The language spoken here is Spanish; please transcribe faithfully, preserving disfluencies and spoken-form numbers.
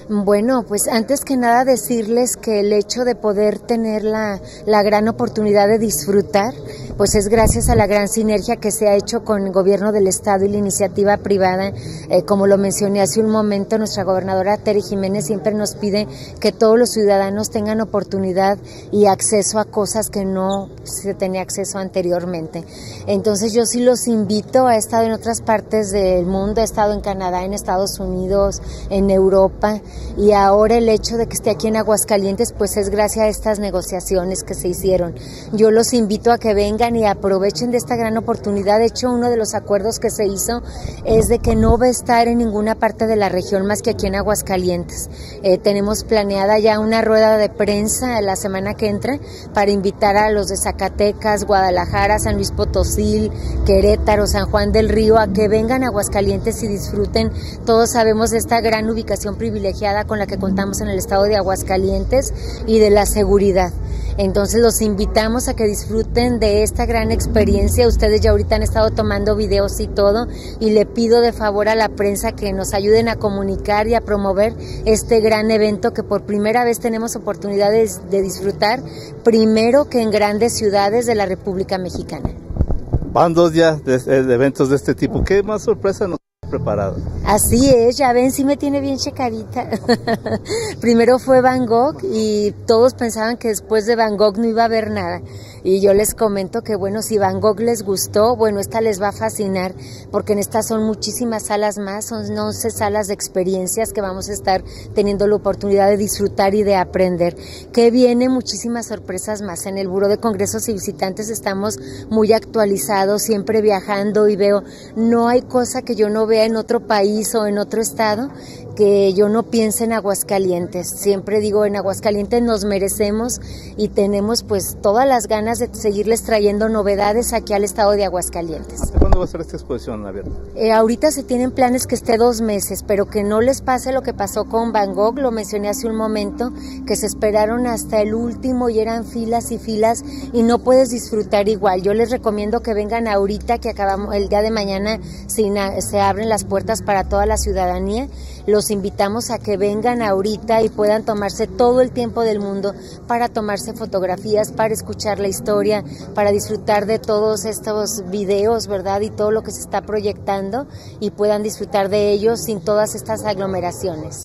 Bueno, pues antes que nada decirles que el hecho de poder tener la, la gran oportunidad de disfrutar, pues es gracias a la gran sinergia que se ha hecho con el gobierno del estado y la iniciativa privada. Eh, como lo mencioné hace un momento, nuestra gobernadora Tere Jiménez siempre nos pide que todos los ciudadanos tengan oportunidad y acceso a cosas que no se tenía acceso anteriormente. Entonces yo sí los invito, he estado en otras partes del mundo, he estado en Canadá, en Estados Unidos, en Europa, y ahora el hecho de que esté aquí en Aguascalientes pues es gracias a estas negociaciones que se hicieron. Yo los invito a que vengan y aprovechen de esta gran oportunidad. De hecho, uno de los acuerdos que se hizo es de que no va a estar en ninguna parte de la región más que aquí en Aguascalientes. Eh, tenemos planeada ya una rueda de prensa la semana que entra para invitar a los de Zacatecas, Guadalajara, San Luis Potosí, Querétaro, San Juan del Río a que vengan a Aguascalientes y disfruten. Todos sabemos de esta gran ubicación privilegiada con la que contamos en el estado de Aguascalientes y de la seguridad. Entonces los invitamos a que disfruten de esta gran experiencia. Ustedes ya ahorita han estado tomando videos y todo, y le pido de favor a la prensa que nos ayuden a comunicar y a promover este gran evento que por primera vez tenemos oportunidades de disfrutar, primero que en grandes ciudades de la República Mexicana. Van dos días de, de eventos de este tipo. ¿Qué más sorpresa nos ha preparado? Así es, ya ven, sí me tiene bien checadita. Primero fue Van Gogh y todos pensaban que después de Van Gogh no iba a haber nada. Y yo les comento que bueno, si Van Gogh les gustó, bueno, esta les va a fascinar, porque en estas son muchísimas salas más, son once salas de experiencias que vamos a estar teniendo la oportunidad de disfrutar y de aprender. Que viene muchísimas sorpresas más. En el Buró de Congresos y Visitantes estamos muy actualizados, siempre viajando, y veo, no hay cosa que yo no vea en otro país o en otro estado que yo no piense en Aguascalientes. Siempre digo, en Aguascalientes nos merecemos y tenemos pues todas las ganas de seguirles trayendo novedades aquí al estado de Aguascalientes. ¿Hasta cuándo va a ser esta exposición abierta? Eh, ahorita se tienen planes que esté dos meses, pero que no les pase lo que pasó con Van Gogh, lo mencioné hace un momento, que se esperaron hasta el último y eran filas y filas y no puedes disfrutar igual. Yo les recomiendo que vengan ahorita, que acabamos el día de mañana, se, se abren las puertas para toda la ciudadanía. Los invitamos a que vengan ahorita y puedan tomarse todo el tiempo del mundo para tomarse fotografías, para escuchar la historia, para disfrutar de todos estos videos, ¿verdad? Y todo lo que se está proyectando, y puedan disfrutar de ellos sin todas estas aglomeraciones.